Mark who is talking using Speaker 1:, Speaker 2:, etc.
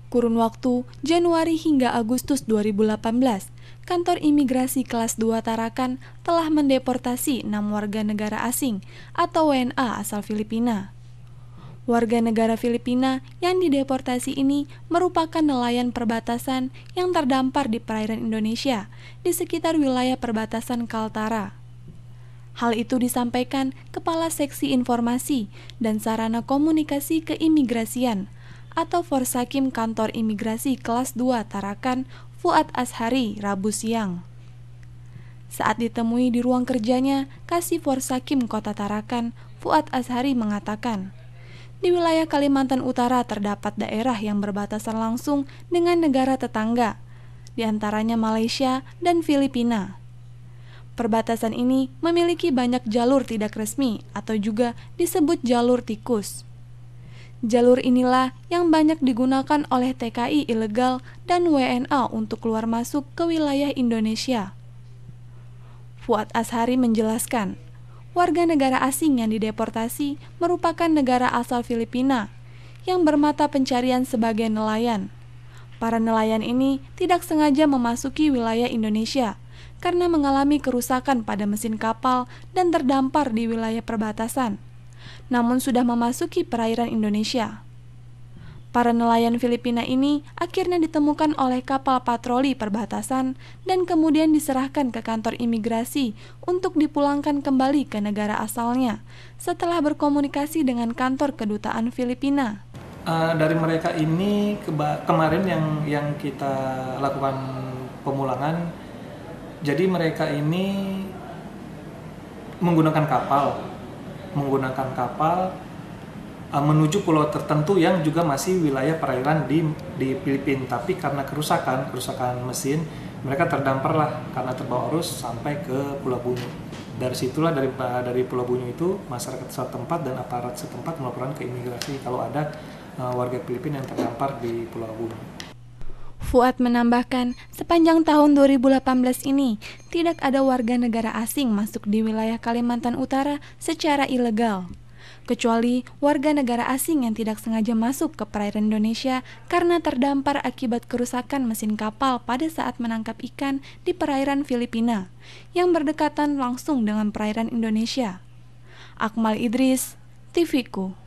Speaker 1: Kurun waktu Januari hingga Agustus 2018, kantor imigrasi kelas 2 Tarakan telah mendeportasi 6 warga negara asing atau WNA asal Filipina. Warga negara Filipina yang dideportasi ini merupakan nelayan perbatasan yang terdampar di perairan Indonesia di sekitar wilayah perbatasan Kaltara. Hal itu disampaikan Kepala Seksi Informasi dan Sarana Komunikasi Keimigrasian atau Forsakim Kantor Imigrasi Kelas 2 Tarakan, Fuad Ashari, Rabu siang. Saat ditemui di ruang kerjanya, Kasih Forsakim Kota Tarakan, Fuad Ashari mengatakan, di wilayah Kalimantan Utara terdapat daerah yang berbatasan langsung dengan negara tetangga, di antaranya Malaysia dan Filipina. Perbatasan ini memiliki banyak jalur tidak resmi atau juga disebut jalur tikus. Jalur inilah yang banyak digunakan oleh TKI ilegal dan WNA untuk keluar masuk ke wilayah Indonesia. Fuad Ashari menjelaskan, warga negara asing yang dideportasi merupakan negara asal Filipina yang bermata pencarian sebagai nelayan. Para nelayan ini tidak sengaja memasuki wilayah Indonesia karena mengalami kerusakan pada mesin kapal dan terdampar di wilayah perbatasan, namun sudah memasuki perairan Indonesia. Para nelayan Filipina ini akhirnya ditemukan oleh kapal patroli perbatasan dan kemudian diserahkan ke kantor imigrasi untuk dipulangkan kembali ke negara asalnya setelah berkomunikasi dengan kantor kedutaan Filipina.
Speaker 2: Dari mereka ini kemarin yang kita lakukan pemulangan, jadi mereka ini menggunakan kapal menuju pulau tertentu yang juga masih wilayah perairan di Filipina, tapi karena kerusakan mesin, mereka terdamparlah karena terbawa arus sampai ke Pulau Bunyu. Dari situlah dari Pulau Bunyu itu masyarakat setempat dan aparat setempat melaporkan ke imigrasi kalau ada warga Filipina yang terdampar di Pulau Bunyu.
Speaker 1: Fuad menambahkan, sepanjang tahun 2018 ini tidak ada warga negara asing masuk di wilayah Kalimantan Utara secara ilegal, kecuali warga negara asing yang tidak sengaja masuk ke perairan Indonesia karena terdampar akibat kerusakan mesin kapal pada saat menangkap ikan di perairan Filipina yang berdekatan langsung dengan perairan Indonesia. Akmal Idris, TV-ku.